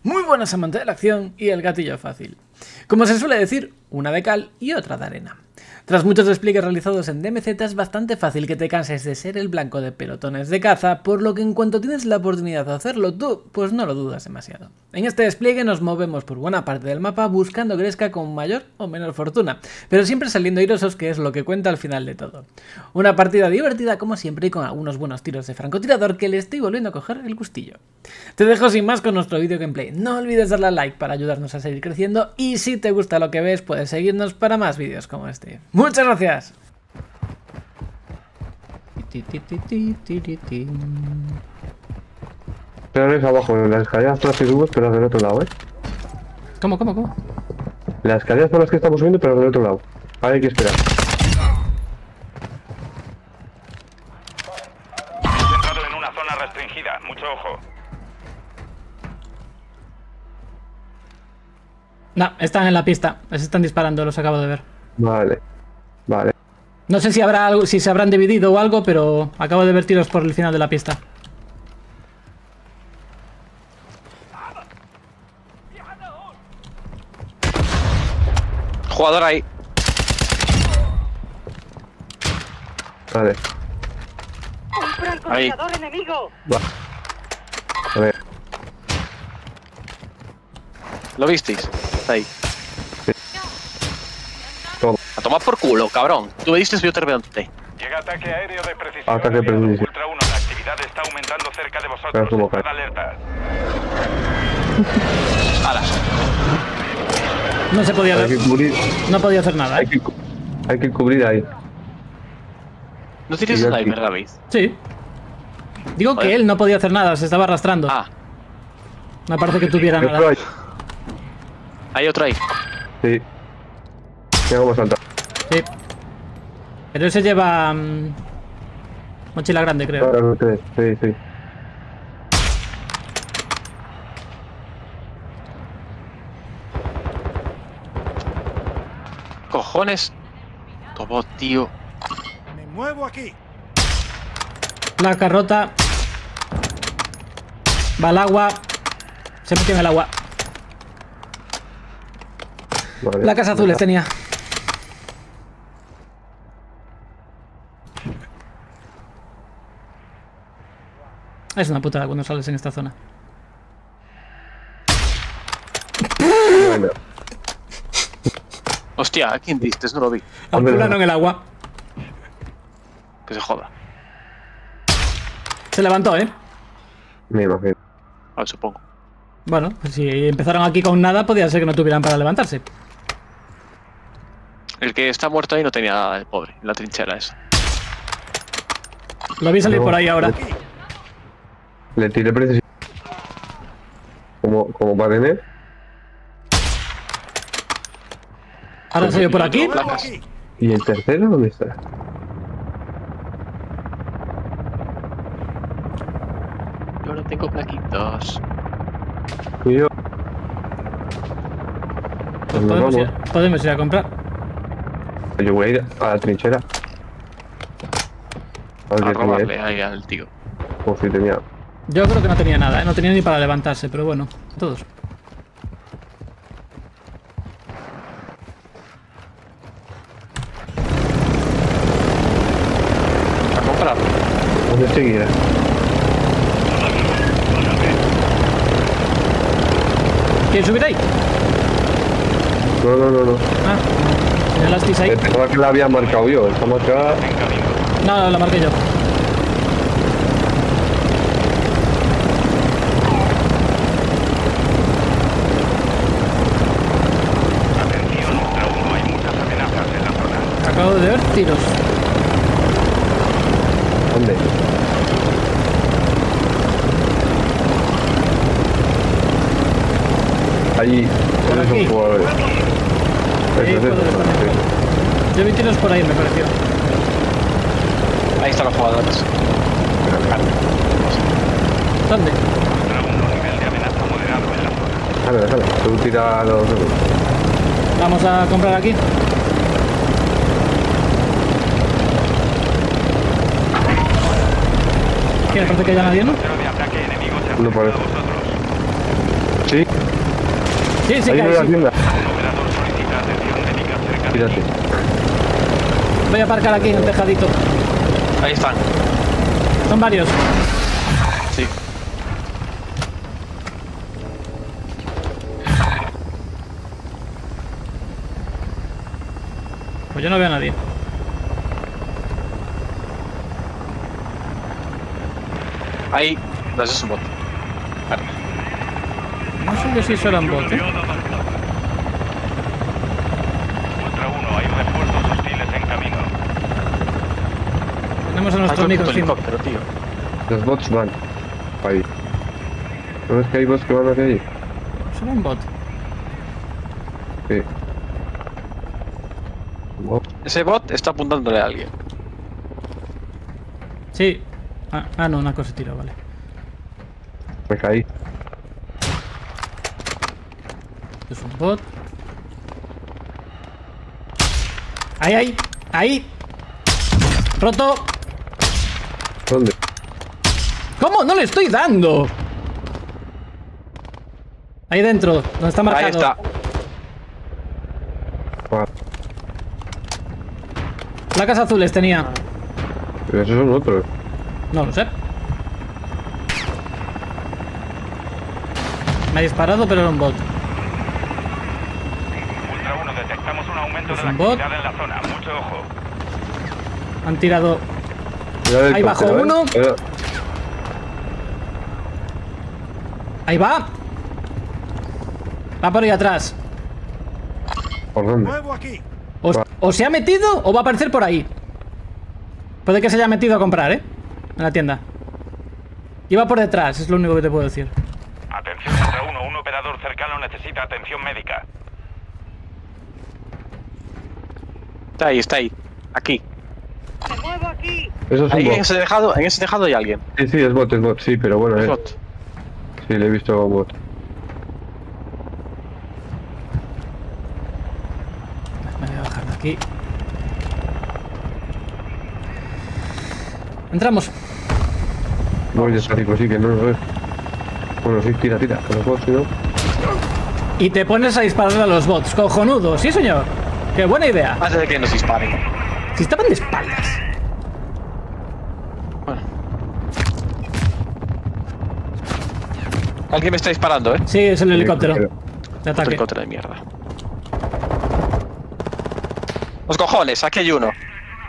Muy buenas amantes de la acción y el gatillo fácil. Como se suele decir, una de cal y otra de arena. Tras muchos despliegues realizados en DMZ es bastante fácil que te canses de ser el blanco de pelotones de caza, por lo que en cuanto tienes la oportunidad de hacerlo tú, pues no lo dudas demasiado. En este despliegue nos movemos por buena parte del mapa buscando Gresca con mayor o menor fortuna, pero siempre saliendo airosos, que es lo que cuenta al final de todo. Una partida divertida como siempre y con algunos buenos tiros de francotirador que le estoy volviendo a coger el gustillo. Te dejo sin más con nuestro vídeo gameplay. No olvides darle a like para ayudarnos a seguir creciendo y si te gusta lo que ves puedes seguirnos para más vídeos como este. ¡Muchas gracias! Pero es abajo, en las escaleras por las que subes, pero del otro lado, ¿eh? ¿Cómo? Las escaleras por las que estamos subiendo, pero del otro lado. Ahora hay que esperar. Entrado en una zona restringida, mucho ojo. No, están en la pista. Les están disparando, los acabo de ver. Vale. No sé si habrá algo, si se habrán dividido o algo, pero acabo de ver tiros por el final de la pista. Jugador ahí. Vale. ¡Un francotirador enemigo! Va. A ver. ¿Lo visteis? Está ahí. Todo. A tomar por culo, cabrón. Tú me diste, yo te reventé. Llega ataque aéreo de precisión. Ataque de precisión. Ultra 1, la actividad está aumentando cerca de vosotros. Pero como cae. Estad alerta. Alas. No se podía Hay ver. que cubrir. No podía hacer nada, ¿eh? Hay que cubrir ahí. ¿No tienes Y yo sniper, aquí. David? Sí. Digo que Joder. él no podía hacer nada, se estaba arrastrando. Ah, No parece que tuviera Yo nada. hay otro ahí. Sí. Mira cómo salta. Sí. Pero ese lleva... mochila grande, creo. Sí. Cojones. Tomó, tío. Me muevo aquí. Placa rota. Va al agua. Se metió en el agua. Vale. Placas azules tenía. Es una putada cuando sales en esta zona. Bueno. Hostia, ¿a quién diste? No lo vi. Al Hombre, fulano en el agua. Que se joda. Se levantó, ¿eh? Me imagino. A ver, supongo. Bueno, pues si empezaron aquí con nada, podía ser que no tuvieran para levantarse. El que está muerto ahí no tenía nada, el pobre. En la trinchera esa. Lo vi salir No, por ahí ahora. Le tiré precisión. Como para tener. Ahora salió por aquí. Placas. ¿Y el tercero dónde está? Yo no tengo plaquitos. Y yo. Pues nos vamos. podemos ir a comprar. Yo voy a ir a la trinchera. A ver A qué tenía robarle ahí al tío. o si tenía. Yo creo que no tenía nada, ¿eh? No tenía ni para levantarse, pero bueno, todos. A comprar. ¿Dónde seguirá? ¿Quieres subir ahí? No. Ah, señalasteis ahí. Pensaba que la había marcado yo. Está marcada. No, la marqué yo. Atención, Ultra 1, hay muchas amenazas en la zona. Acabo de ver tiros. ¿Dónde? Allí. Por Esos aquí. jugadores. Ahí Esos, puedo ver esos, también. Yo vi tiros por ahí, me pareció. Ahí están los jugadores. ¿Dónde? Ultra 1, nivel de amenaza moderado en la zona. Déjame. Tú tira los otros. Vamos a comprar aquí. ¿Qué? ¿Parece que haya nadie, no? Cero de ataque enemigo se No acerca a parece. vosotros. Sí, Sí, sí, ahí que en hay, la sí. tienda. Operador solicita atención médica cerca de Tírate. ti. Voy a aparcar aquí en el tejadito. Ahí están. Son varios. Sí. Pues yo no veo a nadie. Ahí. No, ese es un bot. Vale. No sé yo si eso era un bot, ¿eh? Ultra 1, hay refuerzos hostiles en camino. Tenemos a nuestro Hay amigo otro encima. helicóptero, tío. Los bots van. Ahí. ¿No ves que hay bots que van hacia allí? Solo un bot. Sí. Bot. Ese bot está apuntándole a alguien. Sí. No, una cosa tiro, vale. Me caí. Esto es un bot. ¡Ahí, ahí! ¡Ahí! ¡Roto! ¿Dónde? ¿Cómo? ¡No le estoy dando! Ahí dentro, donde está marcado. Ahí está. Ah, Placas azules tenía. pero esos son otros. No lo sé. Me ha disparado, pero era un bot. Ultra 1, detectamos un aumento ¿Es de la un bot? actividad en la zona. Mucho ojo. Han tirado. Cuidado el Ahí bajo helicóptero, uno. Cuidado. Ahí va. Va por ahí atrás. ¿Por dónde? O se ha metido o va a aparecer por ahí. Puede que se haya metido a comprar, ¿eh? En la tienda. Y va por detrás, es lo único que te puedo decir. Atención, Ultra 1, un operador cercano necesita atención médica. Está ahí, está ahí. Aquí. ¡Me muevo aquí! Eso es un Ahí en bot. ese tejado hay alguien. Sí, sí, es bot, sí, pero bueno, Es bot. sí, le he visto a un bot. Me voy a bajar de aquí. Entramos. Voy de estático, sí que no lo ves. Bueno, sí, tira, tira. Con los bots, si no. Y te pones a disparar a los bots. Cojonudo, sí señor. Qué buena idea. Antes de que nos disparen. Si estaban de espaldas. Bueno. Alguien me está disparando, ¿eh? Sí, es el helicóptero. De Otro ataque. helicóptero de mierda. Los cojones, aquí hay uno.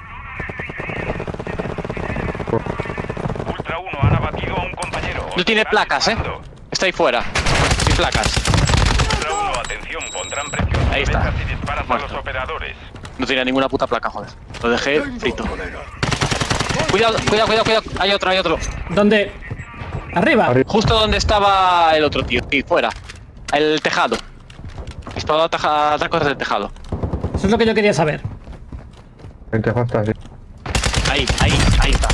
Ultra 1, han abatido a un compañero. No tiene Están placas, ¿eh? disparando. Está ahí fuera. Sin placas. Ultra 1, atención, pondrán presión. Ahí está. Si disparas a Muerto. los operadores. No tenía ninguna puta placa, joder. Lo dejé frito. Cuidado, cuidado, cuidado, cuidado. Hay otro, hay otro. ¿Dónde? Arriba. Arriba. Justo donde estaba el otro tío. Sí, fuera. El tejado. Disparado a tacos del tejado. Eso es lo que yo quería saber. Gente falta, sí. Ahí, ahí, ahí está.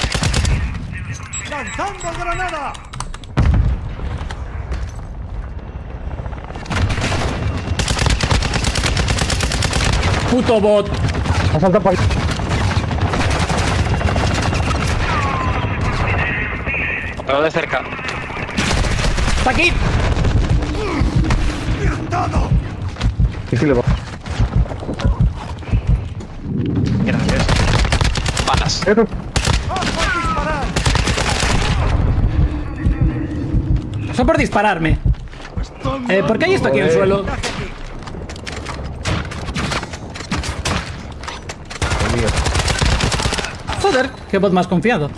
Puto bot. Ha saltado para ahí. Pero de cerca. Está aquí. Sí, sí, le va. Mira, ¿ves? Balas. Son por dispararme. ¿Por qué hay esto aquí en el suelo? Joder, qué bot más confiado.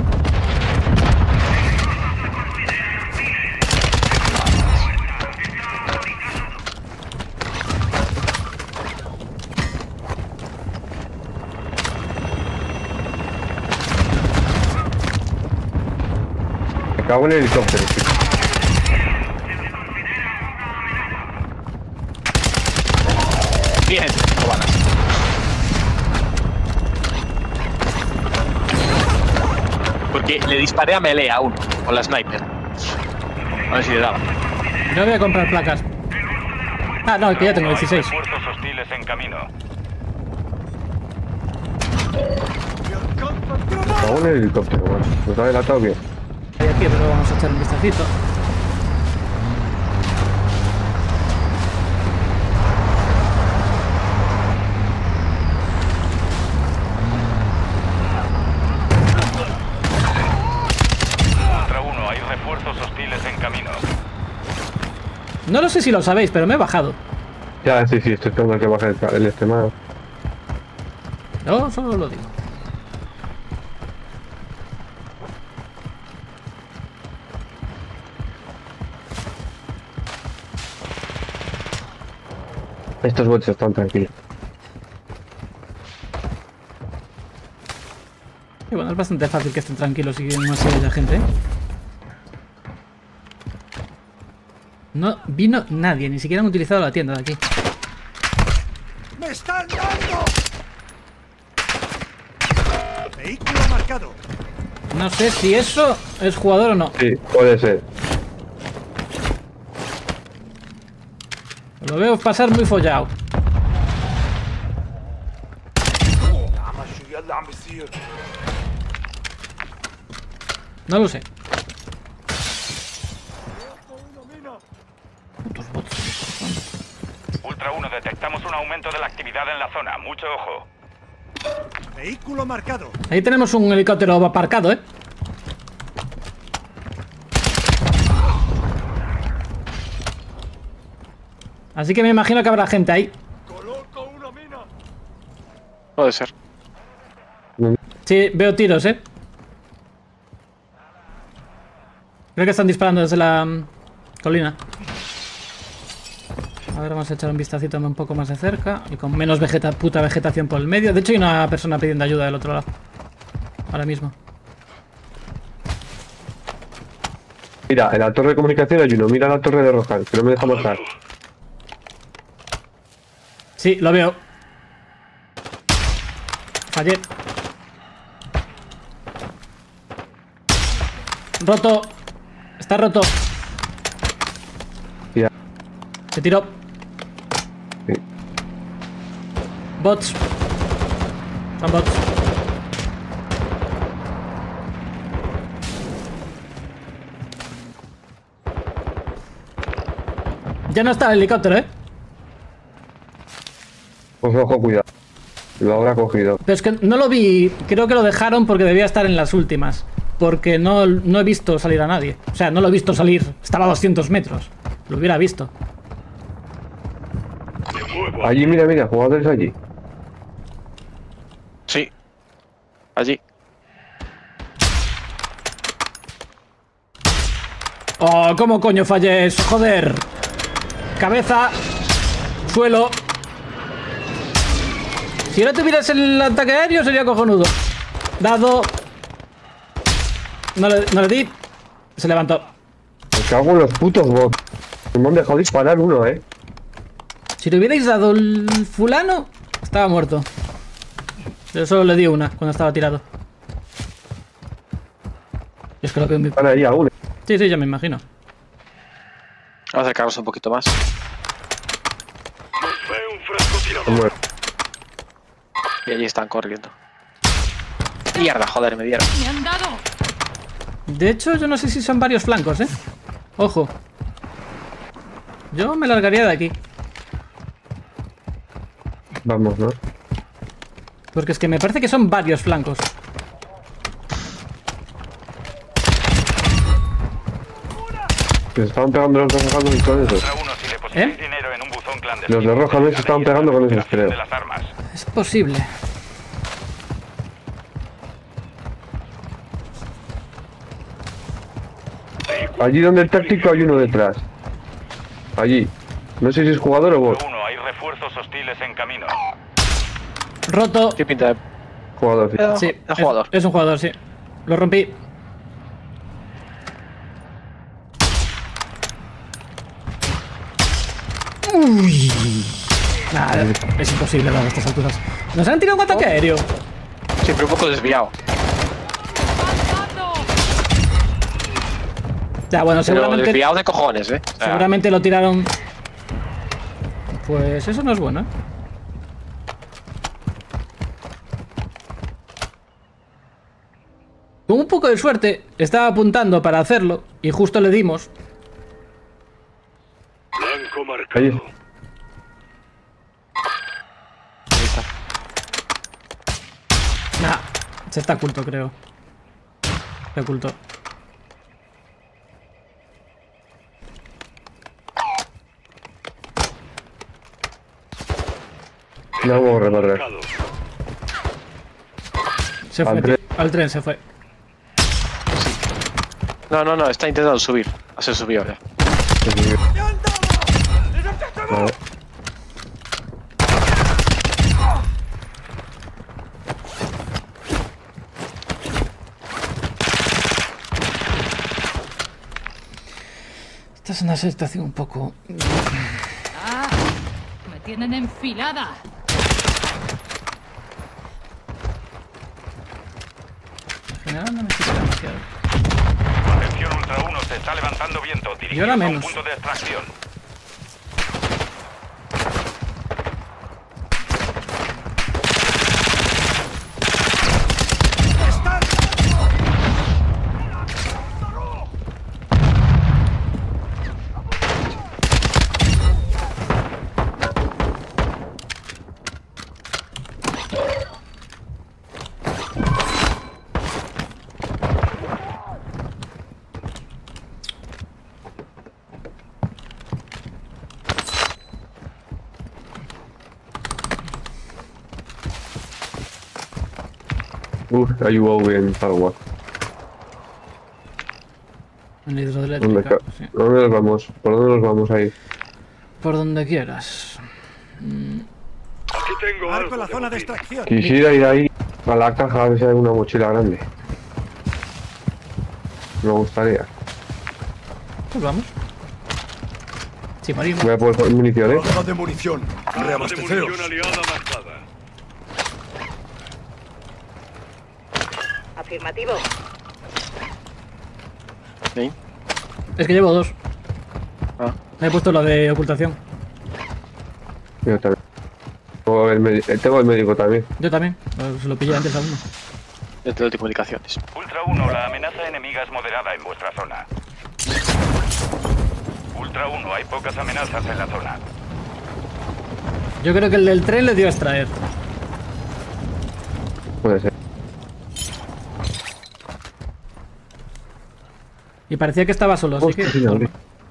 Me cago en el helicóptero, sí. Bien. No balas. Porque le disparé a melee a uno con la sniper. A ver si le daba. Yo voy a comprar placas. Ah, no, que ya tengo 16. Hay refuerzos hostiles en camino. Me cago en el helicóptero, bueno. Nos ha delatado bien. Hay aquí, pero vamos a echar un vistacito. No lo sé si lo sabéis, pero me he bajado. Ya, sí, estoy esperando a que baje el estimado. No, solo lo digo. Estos bots están tranquilos. Y bueno, es bastante fácil que estén tranquilos y no se haya gente, ¿eh? No vino nadie, ni siquiera han utilizado la tienda de aquí. ¡Me están dando! Vehículo marcado. No sé si eso es jugador o no. Sí, puede ser. Lo veo pasar muy follado. No lo sé. Putos bots. Ultra 1, detectamos un aumento de la actividad en la zona. Mucho ojo. Vehículo marcado. Ahí tenemos un helicóptero aparcado, ¿eh? Así que me imagino que habrá gente ahí. Coloco una mina. Puede ser. Sí, veo tiros, ¿eh? Creo que están disparando desde la colina. A ver, vamos a echar un vistacito un poco más de cerca. Y con menos puta vegetación por el medio. De hecho hay una persona pidiendo ayuda del otro lado. Ahora mismo. Mira, en la torre de comunicación hay uno. Mira la torre de Rohan, que no me deja marcar. Sí, lo veo. Fallé. Roto. Está roto. Ya. Se tiró. Sí. Bots. Son bots. Ya no está el helicóptero, ¿eh? Pues ojo, cuidado. Lo habrá cogido. Pero es que no lo vi. Creo que lo dejaron porque debía estar en las últimas. Porque no he visto salir a nadie. O sea, no lo he visto salir. Estaba a 200 metros. Lo hubiera visto. Allí, mira, jugadores allí. Sí. Allí. Oh, ¿cómo coño fallé eso? Joder. Cabeza. Suelo. Si no tuvieras el ataque aéreo sería cojonudo. Dado. No le di. Se levantó. Me cago en los putos bots. Me han dejado disparar uno, Si le hubierais dado el fulano, estaba muerto. Yo solo le di una cuando estaba tirado. Yo es que lo veo muy... Están ahí aún. Sí, ya me imagino. Vamos a acercarnos un poquito más. Bueno, Y allí están corriendo. Mierda, joder, me dieron. ¡Me han dado! De hecho, yo no sé si son varios flancos, ¿eh? Ojo. Yo me largaría de aquí. vamos, ¿no? Porque es que me parece que son varios flancos. Se estaban pegando los de Rohan con esos. Ultra 1, si depositáis dinero en un buzón clandestino. Los de Rohan se estaban pegando con esos, creo. De las armas. Es posible. Allí donde el táctico hay uno detrás. Allí. No sé si es jugador o bot. Ultra 1, hay refuerzos hostiles en camino. Roto. ¿Qué pinta de Jugador, sí. Sí, es jugador? Es un jugador, sí. Lo rompí. Uy. Nada, es imposible a estas alturas. Nos han tirado un ataque aéreo. Sí, pero un poco desviado. Ya, bueno, Pero seguramente, desviado de cojones, ¿eh? O sea, seguramente lo tiraron. Pues eso no es bueno, ¿eh? Con un poco de suerte, estaba apuntando para hacerlo y justo le dimos. Ahí. ahí está. Nah, se está oculto, creo. Se ocultó. No vamos a recorrer. Marcado. Se fue, Al tren. tío. Al tren se fue. No, está intentando subir. Se subió ya. Vale. Esta es una situación un poco... ¡Ah! ¡Me tienen enfilada! En general no necesito demasiado. Atención, Ultra 1, se está levantando viento. Y ahora Dirigidos a un menos. punto de extracción. Hay UAV en Paraguay. En ¿Dónde, hidroeléctrica, sí. ¿Dónde nos vamos? ¿Por dónde nos vamos a ir? Por donde quieras. Aquí tengo Marco algo la de zona de botín. extracción. Quisiera ir ahí a la caja a ver si hay una mochila grande. Me gustaría. Pues vamos. Si morimos. Voy a poner municiones. Caja de munición. Arma de Reabasteceos. munición aliada marcada. Afirmativo. ¿Sí? Es que llevo dos. Ah. Me he puesto la de ocultación. Yo también. Tengo el médico también. Yo también. Se lo pillé antes a uno. De telecomunicaciones. Ultra 1, la amenaza enemiga es moderada en vuestra zona. Ultra 1, hay pocas amenazas en la zona. Yo creo que el del tren le dio a extraer. Puede ser. Y parecía que estaba solo, así Hostia, que... sí, hombre.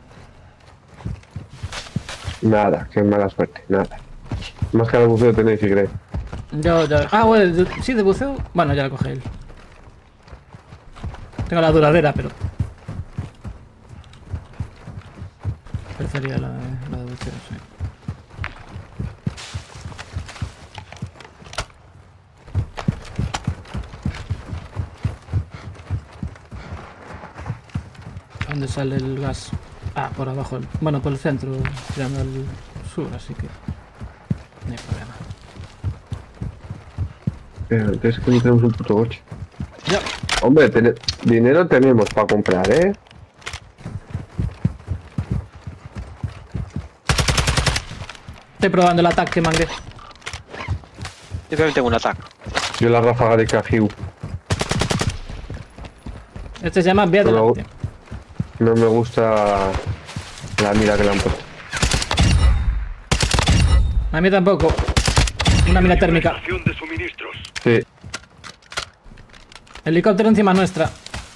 Nada, qué mala suerte, nada. Más que al buceo tenéis, si queréis. Yo ya... Ah, bueno, sí, de buceo... Bueno, ya la coge él. Tengo la duradera, pero... Prefería la de buceo, sí. ¿Dónde sale el gas? Ah, por abajo. Bueno, por el centro, tirando al sur, así que... No hay problema. Es que no tenemos un puto coche. Ya. Hombre, dinero tenemos para comprar, ¿eh? Estoy probando el ataque, mangue. Yo también tengo un ataque. Yo la ráfaga de Cajiu. Este se llama Vía No, delante. No me gusta la mira que le han puesto. A mí tampoco. Una mira térmica. Estación de suministros. Sí, Helicóptero encima nuestra.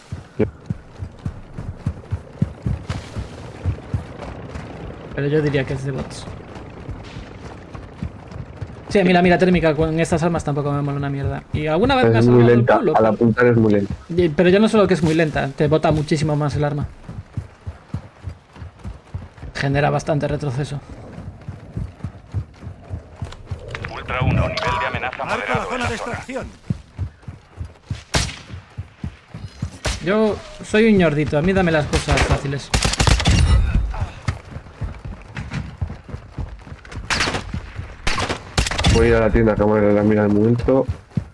Pero yo diría que es de bots. Sí, a mí la mira térmica con estas armas tampoco me mola una mierda. Y alguna vez me ha es muy salvado el lenta. culo. Al apuntar es muy lenta. Pero ya no solo que es muy lenta, te bota muchísimo más el arma. Genera bastante retroceso. Ultra 1, nivel de amenaza Marco la moderado en zona la de zona. extracción. Yo soy un ñordito, a mí dame las cosas fáciles. Voy a ir a la tienda a cambiarle la mira al momento.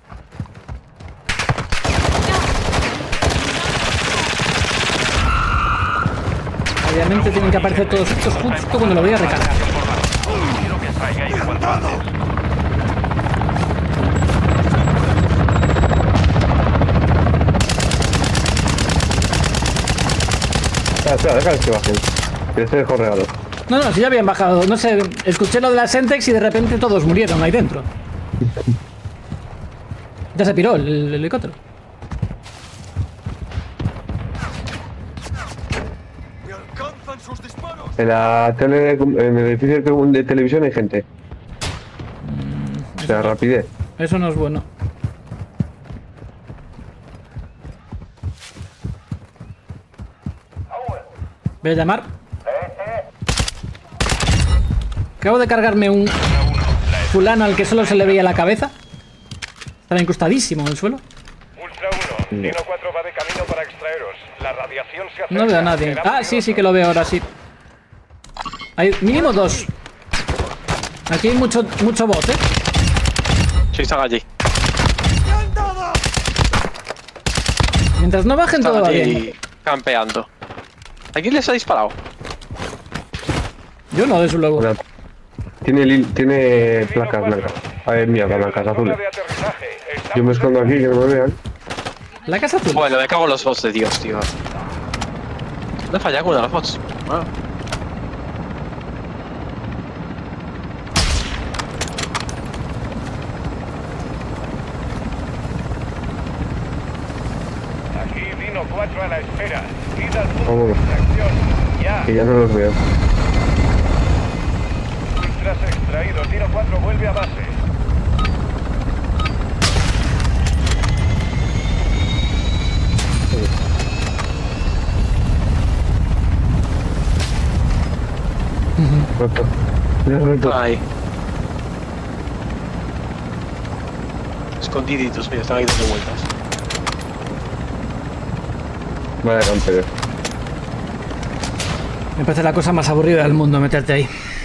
Obviamente tienen que aparecer todos estos justo cuando lo voy a recargar. Quiero que salgáis cuanto antes. Espera, déjales que bajen. Que se dejó regalo. No, si ya habían bajado. No sé, escuché lo de la Sentex y de repente todos murieron ahí dentro. Ya se piró el helicóptero. ¡Me alcanzan sus disparos! En el edificio de televisión hay gente. sea, rapidez. Eso no es bueno. Voy a llamar. Acabo de cargarme un fulano al que solo se le veía la cabeza. Estaba incrustadísimo en el suelo. Ultra 1, Dino 4 va de camino para extraeros. La radiación se acerca. No veo a nadie. Será Ah, sí, sí que lo veo ahora, sí. Hay mínimo 2. Aquí hay mucho bot, ¿eh? Sí, están allí. Mientras no bajen Están todo va allí bien. campeando. ¿A quién les ha disparado? Yo no, desde luego. Hola. Tiene placas blancas. A ver, mierda, blancas azules. de aterrizaje. Está Yo me escondo aquí, que no me vean. La casa azul. Bueno, me cago en los bots de Dios, tío. No he fallado con uno de los bots. Ah. aquí Dino 4 a la espera. Ida al punto Vámonos. de extracción. Ya. Que ya no los veo. Ultras extraídos. Dino 4 vuelve a base. Roto. Ya roto. Ahí. Escondiditos, mira, están ahí dando vueltas. Vale, campeón. Me parece la cosa más aburrida del mundo meterte ahí.